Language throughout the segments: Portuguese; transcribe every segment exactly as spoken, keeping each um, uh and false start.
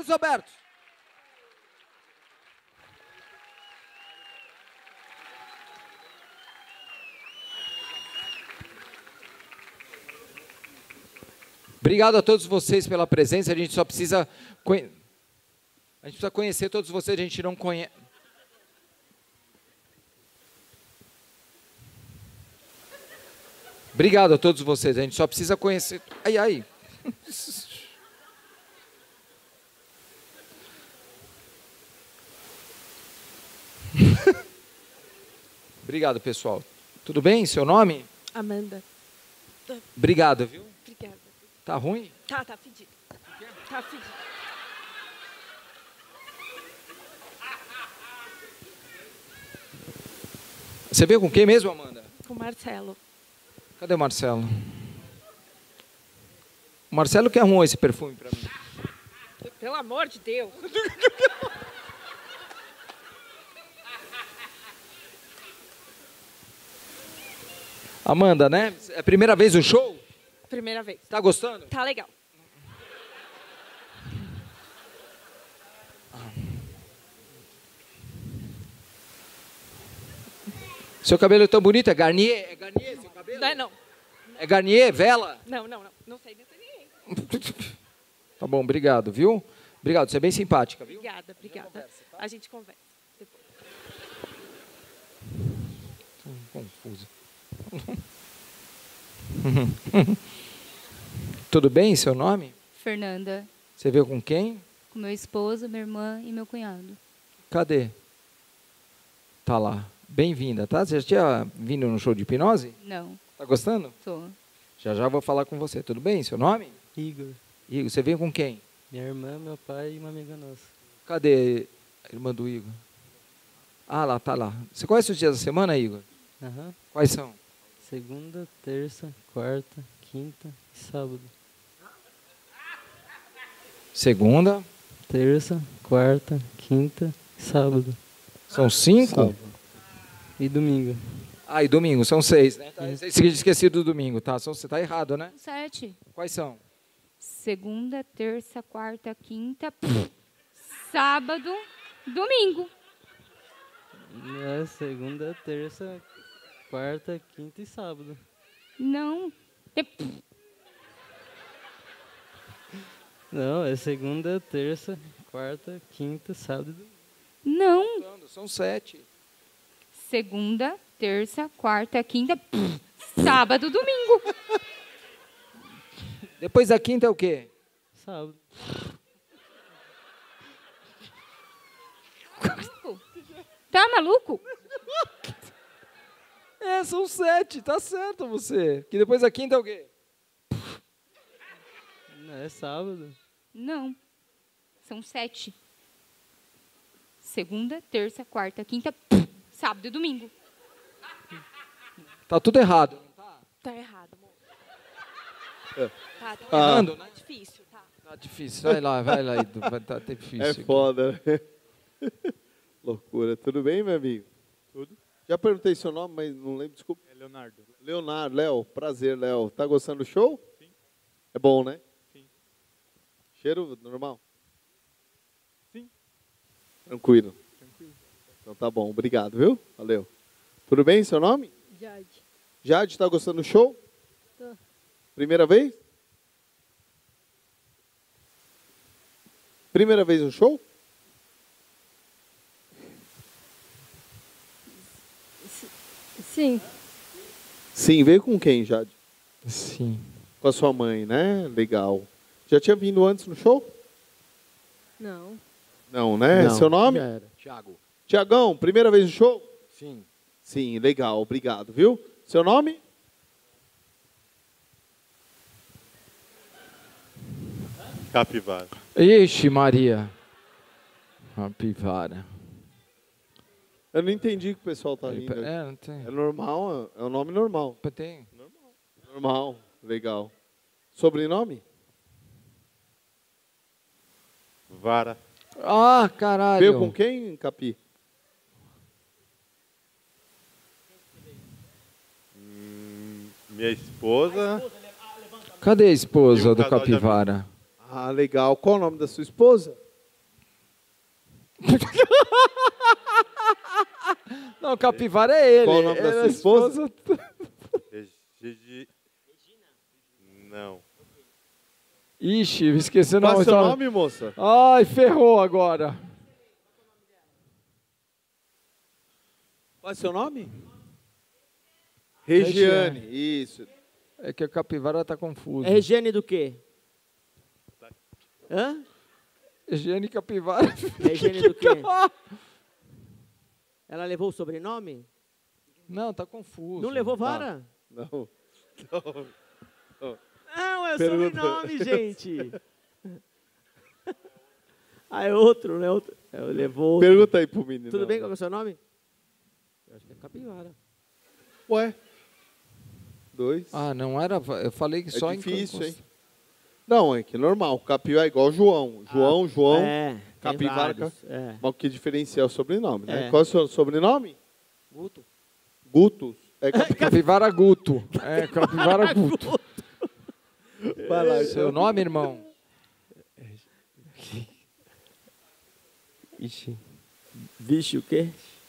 Carlos Roberto. Obrigado a todos vocês pela presença. A gente só precisa... Conhe... A gente precisa conhecer todos vocês. A gente não conhece... Obrigado a todos vocês. A gente só precisa conhecer... Ai, ai. Obrigado, pessoal. Tudo bem? Seu nome? Amanda. Obrigado, viu? Obrigada. Tá ruim? Tá, tá fedido. Tá fedido. Você veio com quem mesmo, Amanda? Com o Marcelo. Cadê o Marcelo? O Marcelo que arrumou esse perfume pra mim. Pelo amor de Deus. Amanda, né? É a primeira vez no show? Primeira vez. Tá gostando? Tá legal. Seu cabelo é tão bonito, é Garnier? É Garnier seu cabelo? Não é não. É Garnier, vela? Não, não, não. Não sei, não sei ninguém. Tá bom, obrigado, viu? Obrigado, você é bem simpática, viu? Obrigada, obrigada. Conversa, tá? A gente conversa depois. Confuso. Tudo bem, seu nome? Fernanda, Você veio com quem? com meu esposo, minha irmã e meu cunhado. Cadê? Tá lá. Bem-vinda, tá? Você já tinha vindo no show de hipnose? Não, Tá gostando? tô. Já já vou falar com você. Tudo bem? Seu nome? Igor, Igor, você veio com quem? minha irmã, meu pai e uma amiga nossa. Cadê a irmã do Igor? Ah, lá, tá lá. Você conhece os dias da semana, Igor? Aham. Quais são? Segunda, terça, quarta, quinta e sábado. Segunda. Terça, quarta, quinta e sábado. São cinco? Sábado. E domingo. Ah, e domingo, são seis, né? Tá, esqueci do domingo, tá? São, você tá errado, né? Sete. Quais são? Segunda, terça, quarta, quinta, sábado, domingo. É segunda, terça, quarta, quinta e sábado. Não. É- Não, é segunda, terça, quarta, quinta, sábado e domingo. Não. São sete. Segunda, terça, quarta, quinta, sábado, domingo. Depois da quinta é o quê? Sábado. Tá maluco? É, são sete, tá certo você. Que depois da quinta é o quê? Não, é sábado. Não. São sete. Segunda, terça, quarta, quinta, sábado e domingo. Tá tudo errado. Tá errado, amor. É. Tá, tá Ah. Errando, né? difícil, tá. Tá difícil. Vai lá, vai lá, Edu. Vai tá difícil. É aqui. foda, né? Loucura. Tudo bem, meu amigo? Tudo. Já perguntei seu nome, mas não lembro, desculpa. É Leonardo. Leonardo, Léo. Prazer, Léo. Tá gostando do show? Sim. É bom, né? Sim. Cheiro normal? Sim. Tranquilo. Tranquilo. Então tá bom. Obrigado, viu? Valeu. Tudo bem, seu nome? Jade. Jade, tá gostando do show? Tô. Primeira vez? Primeira vez no show? Sim. Sim, veio com quem, Jade? Sim. Com a sua mãe, né? Legal. Já tinha vindo antes no show? Não. Não, né? Não, Seu nome? já era. Thiago. Tiagão, primeira vez no show? Sim. Sim, legal, obrigado, viu? Seu nome? Capivara. Ixi, Maria. Capivara. Eu não entendi o que o pessoal tá rindo. É, não tem. É normal, é um nome normal. Tem. Normal, legal. Sobrenome? Vara. Ah, caralho. Veio com quem, Capi? Hum, minha esposa. Cadê a esposa E um do casal de Capivara? Ah, legal. Qual o nome da sua esposa? Não, capivara é ele. Qual o nome da Ele é sua esposa? Regi... Não. Ixi, esqueci o Qual é nome. o seu só- nome, moça? Ai, ferrou agora. Qual é o seu nome? Regiane, isso. É que a capivara tá confusa. É Regiane do quê? Hã? Regiane Capivara. Regiane do quê? Ela levou o sobrenome? Não, tá confuso. Não levou vara? Não. Não. Não, é o Pergunta. sobrenome, gente. Ah, é outro, né? Outro. É, levou outro. Pergunta aí pro menino. Tudo bem? Qual é o seu nome? Eu acho que é capivara. Ué. Dois. Ah, não era. Eu falei que é só difícil, em. hein? Não, é que normal. Capivara é igual João. João, João. É, tem capivara. vários, é. Mas o que diferencia é o sobrenome, né? É. Qual é o seu sobrenome? Guto. Gutos. É capi- Capivara Guto. É, Capivara Guto. Vai lá, Seu nome, irmão? Ixi. Vixe, o quê?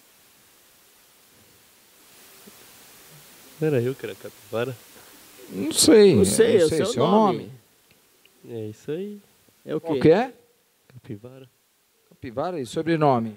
Não era eu que era capivara? Não sei. Não sei, é o sei, seu nome. É isso aí. É o quê? Qual que é? Capivara. Capivara e sobrenome?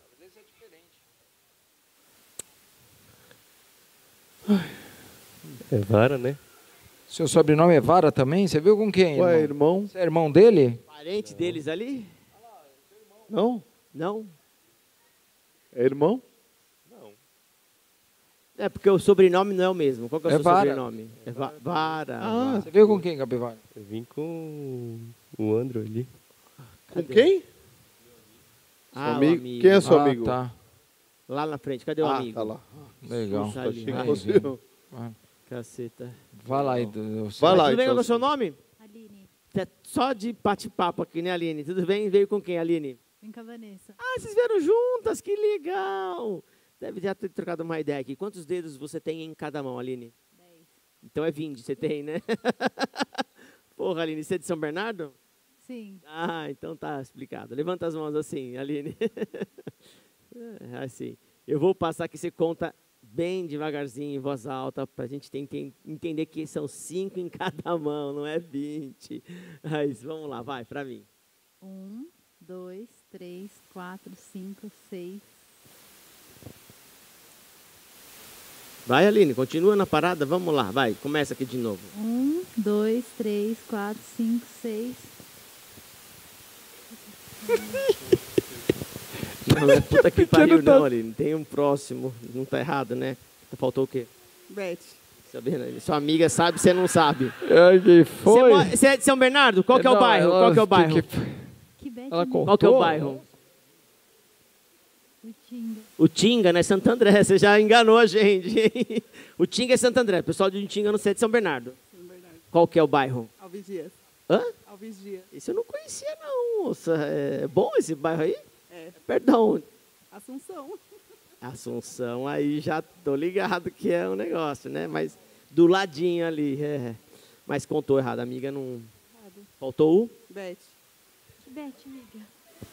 É vara, né? Seu sobrenome é Vara também? Você viu com quem, Ué, irmão? irmão? Você é irmão dele? Parente deles ali? Não? Não? É irmão? É porque o sobrenome não é o mesmo. Qual que é o É seu Vara. sobrenome? É Va- Vara. Ah, Vara. Você viu com quem, Capivara? Eu vim com o Andro ali. Com Cadê? quem? Ah, o amigo. amigo. Quem é seu ah, amigo? tá. Lá na frente. Cadê o ah, amigo? tá lá. Legal. Puxa, Achei que ali. fosse Vai, eu. Caceta. Vai lá. Edu. Vai lá, Tudo bem então. com o seu nome? Aline, É só de bate-papo aqui, né, Aline? Tudo bem? Veio com quem, Aline? vem com a Vanessa. Ah, vocês vieram juntas, que legal! Deve já ter trocado uma ideia aqui. Quantos dedos você tem em cada mão, Aline? Dez. Então é vinte, você tem, né? Porra, Aline, você é de São Bernardo? Sim. Ah, então tá explicado. Levanta as mãos assim, Aline. É, assim. Eu vou passar aqui, você conta bem devagarzinho, em voz alta, para a gente ter, enten- entender que são cinco em cada mão, não é vinte. Mas vamos lá, vai, para mim. Um, dois, três, quatro, cinco, seis. Vai, Aline, continua na parada, vamos lá, vai, começa aqui de novo. Um, dois, três, quatro, cinco, seis. Não é puta que pariu, não, Aline. Tem um próximo, não tá errado, né? Faltou o quê? Beth. Sabendo, Aline? Sua amiga sabe, você não sabe. Ai, que Você, foi? mo- você é de São Bernardo? Qual que é o Não, bairro? ela- Qual que é o bairro? que- Que bete, Ela amigo. cortou. Qual que é o bairro? O Tinga. O Tinga, né? Santo André. Você já enganou a gente. hein? O Tinga é Santo André. O pessoal de Tinga não sei, é de São Bernardo. São Bernardo. Qual que é o bairro? Alves Dias. Hã? Alves Dias. Esse eu não conhecia, não, moça. É bom esse bairro aí? É. Perdão. Assunção. Assunção, aí já tô ligado que é um negócio, né? Mas do ladinho ali, é. Mas contou errado, a amiga não... Errado. Faltou o... Beth. Que bete, amiga.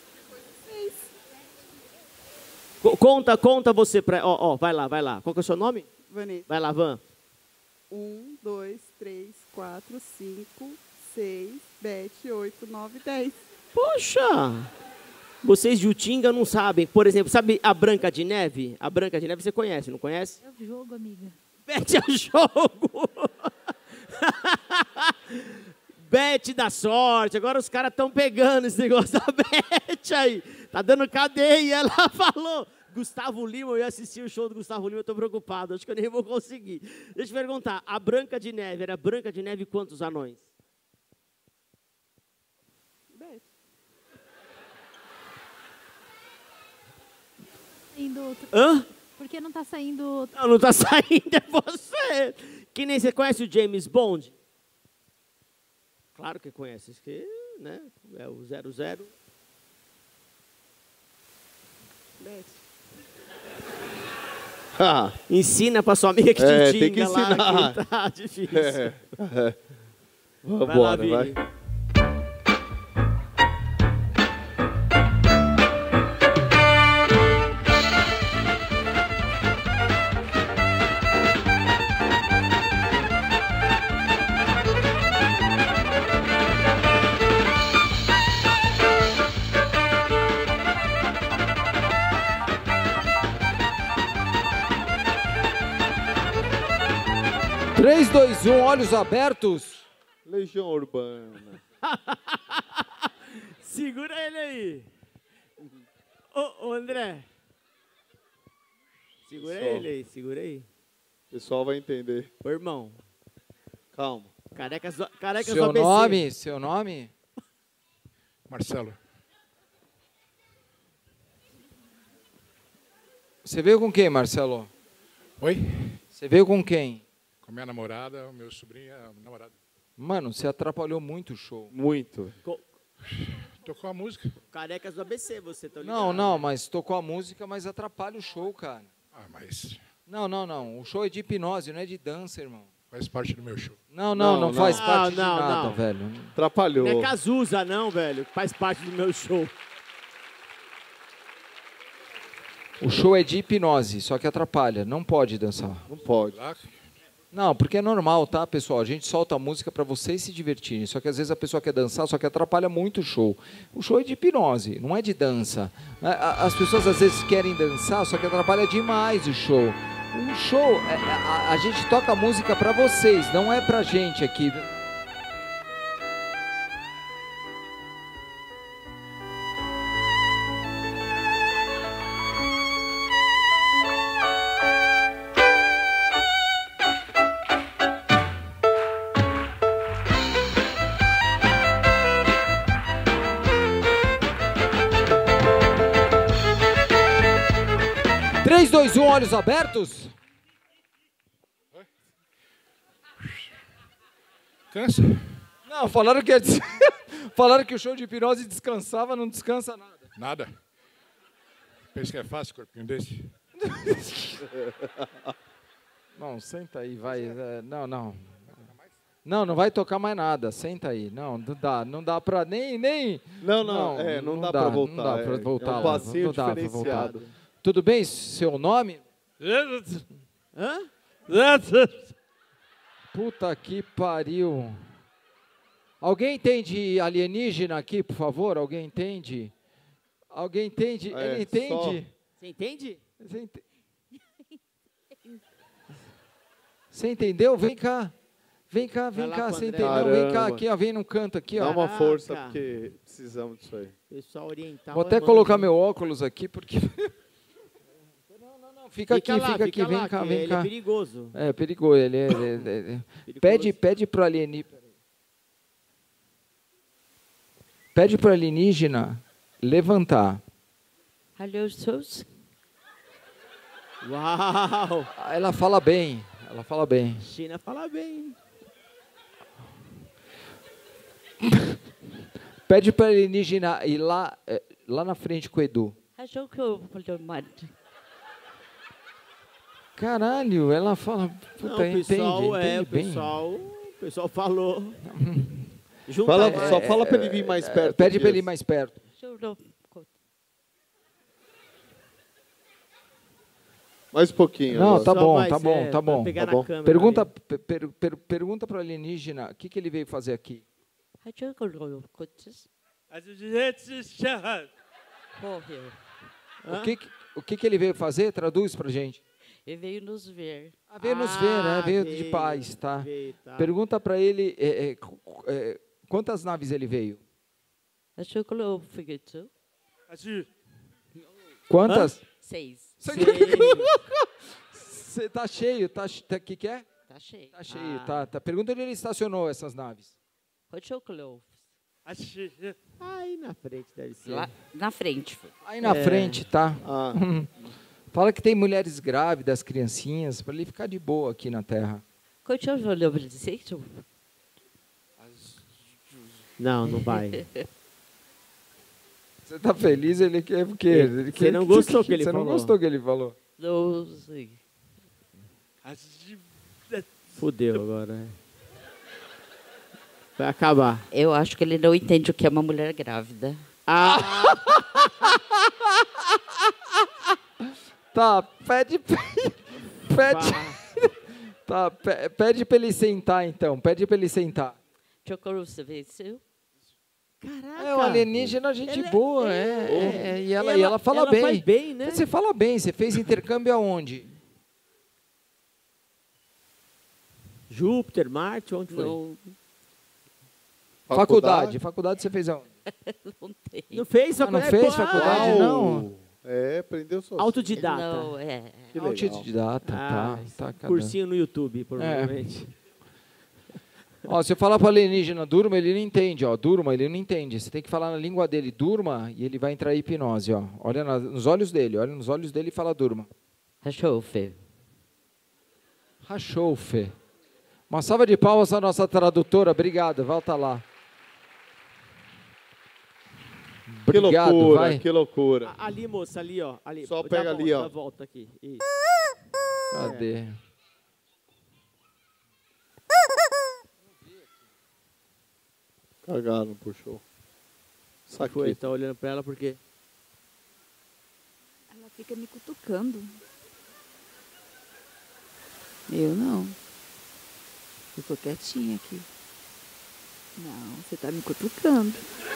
Co- Conta, conta você pra... Ó, ó, vai lá, vai lá. Qual que é o seu nome? Vanessa. Vai lá, Van. Um, dois, três, quatro, cinco, seis, Beth, oito, nove, dez. Poxa! Vocês de Utinga não sabem. Por exemplo, sabe a Branca de Neve? A Branca de Neve você conhece, não conhece? É o jogo, amiga. Bete a jogo! Bete da sorte. Agora os caras estão pegando esse negócio da Bete aí. Tá dando cadeia. Ela falou. Gustavo Lima, eu ia assistir o show do Gustavo Lima, eu tô preocupado. Acho que eu nem vou conseguir. Deixa eu perguntar. A Branca de Neve, era Branca de Neve quantos anões? Beth. Saindo outro. Hã? Por que não tá saindo outro? Não, não tá saindo, é você. Que nem você conhece o James Bond? Claro que conhece, isso que, né? É o zero zero. Beth. Ah, Ensina pra sua amiga que É, te tem que xinga lá, ensinar. que tá difícil. é. Vai lá, Vambora, Vini. vai. três, dois, um, olhos abertos. Legião Urbana. Segura ele aí. Ô, ô André. Segura Pessoal. ele aí, segura aí. O pessoal vai entender. Ô, irmão. Calma. Carecas do, carecas do Seu A B C. nome, seu nome? Marcelo. Você veio com quem, Marcelo? Oi? Você veio com quem? Com minha namorada, o meu sobrinho, a namorada. Mano, você atrapalhou muito o show. Muito. Co- Tocou a música. Carecas do A B C, você tá ligado? Não, não, mas tocou a música, mas atrapalha o show, cara. Ah, mas Não, não, não. O show é de hipnose, não é de dança, irmão. faz parte do meu show. Não, não, não, Não, faz não. parte Não, de não, nada, não. velho. Atrapalhou. Não é Cazuza, não, velho. Faz parte do meu show. O show é de hipnose, só que atrapalha. Não pode dançar. Não pode. Lá, Não, porque é normal, tá, pessoal? A gente solta a música pra vocês se divertirem. Só que às vezes a pessoa quer dançar, só que atrapalha muito o show. O show é de hipnose, não é de dança. A- a- As pessoas às vezes querem dançar, só que atrapalha demais o show. O show, é- é- a, a gente toca a música pra vocês, não é pra gente aqui. três, dois, um, olhos abertos? cansa? Não, falaram que, é des- falaram que o show de hipnose descansava, não descansa nada. Nada. Pensa que é fácil, corpinho desse? Não, senta aí, vai. é, Não, não. Não, não vai tocar mais nada. Senta aí. Não, não dá, não dá pra nem nem. Não, não, é, não, dá, pra voltar. Não dá pra é. voltar É um lá, passeio não dá pra diferenciado. voltar. Tudo bem? Seu nome? Hã? Puta que pariu. Alguém entende alienígena aqui, por favor? Alguém entende? Alguém entende? É, Ele entende? Você entende? Você ente- Você entendeu? Vem cá. Vem cá, vem lá cá, com o você André. entendeu? Vem cá, Caramba. aqui, ó, vem no canto aqui, Dá ó. uma força, Caraca. porque precisamos disso aí. Pessoal oriental. Vou até é colocar mano. meu óculos aqui, porque... Não, não, não, fica aqui, lá, fica aqui, lá, vem cá, que vem ele cá. é perigoso. É, perigoso, ele é... ele é- ele é- Perigoso. Pede, pede pro alienígena... Pede pro alienígena levantar. Hello, Sus. Uau! Ah, ela fala bem, ela fala bem. China fala bem. Pede pro alienígena ir lá, eh, lá na frente com o Edu. Hello, Coleman. Caralho, ela fala... Puta, Não, o pessoal entende, é, o entende bem. pessoal, o pessoal falou. Junta Fala, é, só fala pra ele vir mais Eh, perto. Pede pra ele ir Dias. mais perto. Mais um pouquinho. Não, agora. tá Só bom, mais, tá bom, é, tá pra bom. pegar tá na bom. câmera Pergunta, ali. per, per, per, pergunta pro alienígena o que, que ele veio fazer aqui. Hello, Coleman. Morreu. O que, que- o que, que ele veio fazer? Traduz pra gente. Ele veio nos ver. Ah, veio nos ver, né? Ah, Veio de veio, paz, tá? veio, tá. Pergunta pra ele é, é, cu- cu- é, quantas naves ele veio. Hello, Coleman. Fiquetou. Quantas? Seis. Você tá cheio, tá? O tá, que, que é? Tá cheio. Tá cheio, Ah. tá, tá. Pergunta onde ele estacionou essas naves. Hello, Coleman. Aí na frente deve ser. Lá na frente. foi. Aí na É. frente, tá? Ah, Fala que tem mulheres grávidas, criancinhas, pra ele ficar de boa aqui na Terra. Hello, Coleman. Não, não vai. Você tá feliz? Ele quer o quê? Ele Você quer- não gostou que ele Você falou? não gostou que ele falou? Doze. Fudeu agora. é. Vai acabar. Eu acho que ele não entende o que é uma mulher grávida. Ah, Tá, pede. Pede. Tá, pe- pede pra ele sentar então. Pede pra ele sentar. Chocou você venceu? caraca. É, o alienígena, gente Ela é- boa, é, é, é, e, ela, e ela fala ela bem. faz bem, né? Você fala bem, você fez intercâmbio aonde? Júpiter, Marte, onde foi? No... Faculdade. Faculdade você fez aonde? Não tem. Não fez Ah, não faculdade? fez Pô, faculdade, ah, não? É, aprendeu sozinho. Autodidata. Não, é. Que legal. Autodidata, Ah, tá. tá cada- cursinho no YouTube, provavelmente. Ó, se eu falar para alienígena durma, ele não entende, ó. Durma, ele não entende. Você tem que falar na língua dele, durma, e ele vai entrar em hipnose, ó. Olha na- nos olhos dele, olha nos olhos dele e fala durma. Rachofe. Rachou, Fê. Uma salva de palmas à nossa tradutora. Obrigado, volta lá. Que Obrigado, loucura, vai. que loucura. A- Ali, moça, ali, ó. Ali. Só Dá pega a ali, volta, ó. dá a volta aqui. Isso. Cadê? Cagaram, puxou. Foi, Saquei. tá olhando pra ela porque... Ela fica me cutucando. Eu não. Eu tô quietinha aqui. Não, você tá me cutucando.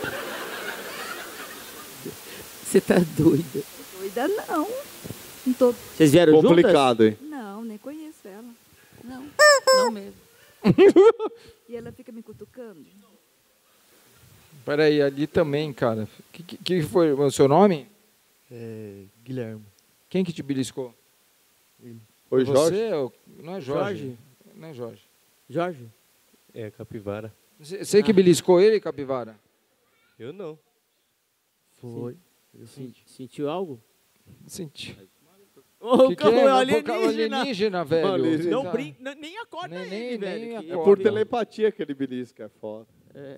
Você tá doida? Doida não. Não tô... Vocês vieram Complicado, hein? Não, nem conheço ela. Não, não mesmo. E ela fica me cutucando. Peraí, ali também, cara. Que, que, que foi o seu nome? É, Guilherme. Quem que te beliscou? Foi Jorge? Você? ou- Não é Jorge. Jorge? Não é Jorge. Jorge? É, capivara. Você você que beliscou ele, Capivara? Eu não. Foi. Senti- Sentiu algo? Senti. Ô, que que calma, é? é Mas por alienígena. causa alienígena, velho. Alienígena. Não Tá- brinca, não- nem acorda Nem- ele, nem- velho. nem que- É acorda. por telepatia que ele belisca, é foda. É.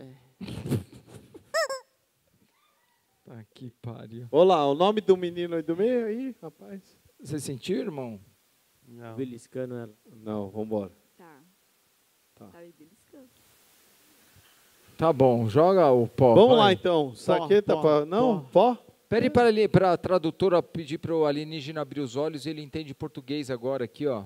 Tá que pariu. Olá, o nome do menino aí do meio aí, rapaz? Você sentiu, irmão? Não. Beliscando ela. Não, vambora. Tá. Tá. Tá me beliscando. Tá bom, joga o pó. Vamos vai. lá então. Saqueta pó, pra... Não, pó? Pede para ali, para a tradutora pedir para o alienígena abrir os olhos, ele entende português agora aqui, ó.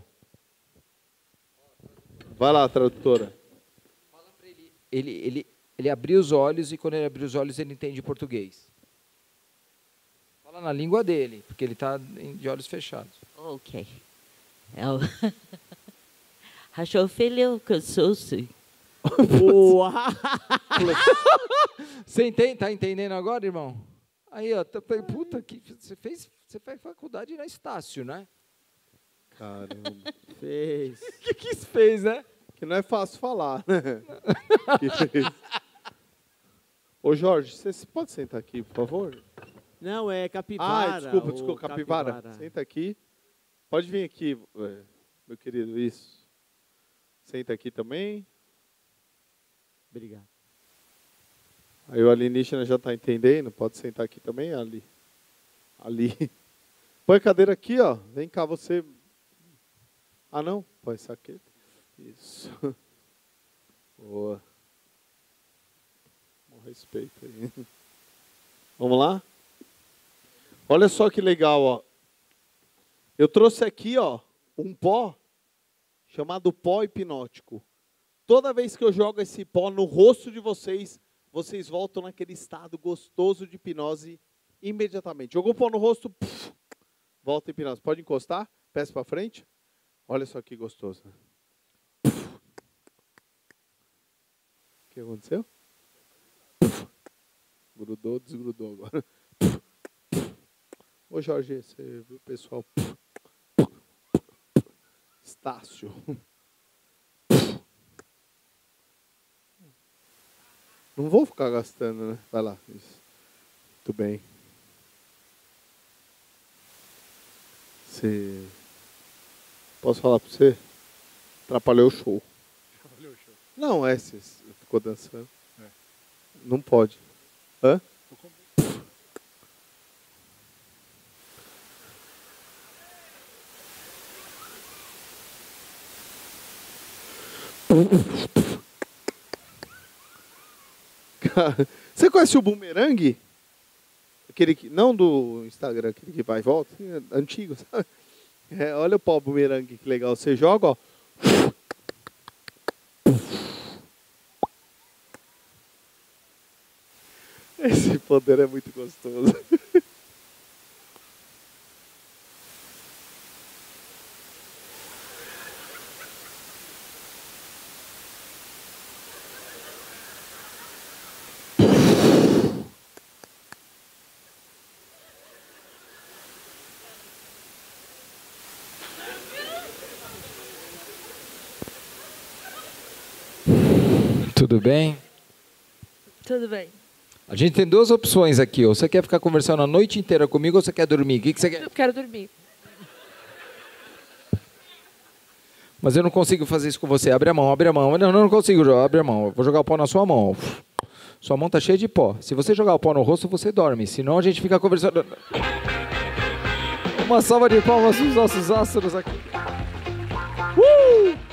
Vai lá, tradutora. Ele, ele, ele abriu os olhos e quando ele abriu os olhos ele entende português. Fala na língua dele, porque ele está de olhos fechados. Ok. É o... Rachofilho cansou-se. Boa! Você entende? Tá entendendo agora, irmão? Aí, ó, tá, tá- puta, que, você fez, você faz faculdade na Estácio, né? Caramba. Fez. O que que isso fez, né? Que não é fácil falar, né? Que fez. Ô Jorge, você se pode sentar aqui, por favor? Não, é capivara. Ah, desculpa, o desculpa, capivara. Senta aqui. Pode vir aqui, é, meu querido, isso. Senta aqui também. Obrigado. Aí o alienígena já está entendendo. Pode sentar aqui também, ali. Ali. Põe a cadeira aqui, ó. Vem cá, você. Ah, não? Põe essa aqui. Isso. Boa. Com respeito aí. Vamos lá? Olha só que legal, ó. Eu trouxe aqui, ó, um pó chamado pó hipnótico. Toda vez que eu jogo esse pó no rosto de vocês, vocês voltam naquele estado gostoso de hipnose imediatamente. Jogou o pó no rosto, puf, volta em hipnose. Pode encostar, peça para frente. Olha só que gostoso. Né? O que aconteceu? Puf. Grudou, desgrudou agora. Puf. Ô Jorge, você viu o pessoal? Puf. Estácio. Não vou ficar gastando, né? Vai lá. Isso. Muito bem. Você... Posso falar pra você? Atrapalhou o show. Atrapalhou o show. Não, é, você ficou dançando. É. Não pode. Hã? Você conhece o Boomerang? Aquele que, não do Instagram, aquele que vai e volta, é antigo, sabe? É, olha o pau Boomerang, que legal. Você joga, ó. Esse poder é muito gostoso. Tudo bem? Tudo bem. A gente tem duas opções aqui. Ou você quer ficar conversando a noite inteira comigo ou você quer dormir? O que, que você quer? Eu quero dormir. Mas eu não consigo fazer isso com você. Abre a mão, abre a mão. Não, não, não consigo jogar. Abre a mão. Eu vou jogar o pó na sua mão. Sua mão tá cheia de pó. Se você jogar o pó no rosto, você dorme. Senão a gente fica conversando. Uma salva de palmas para os nossos astros aqui. Uh!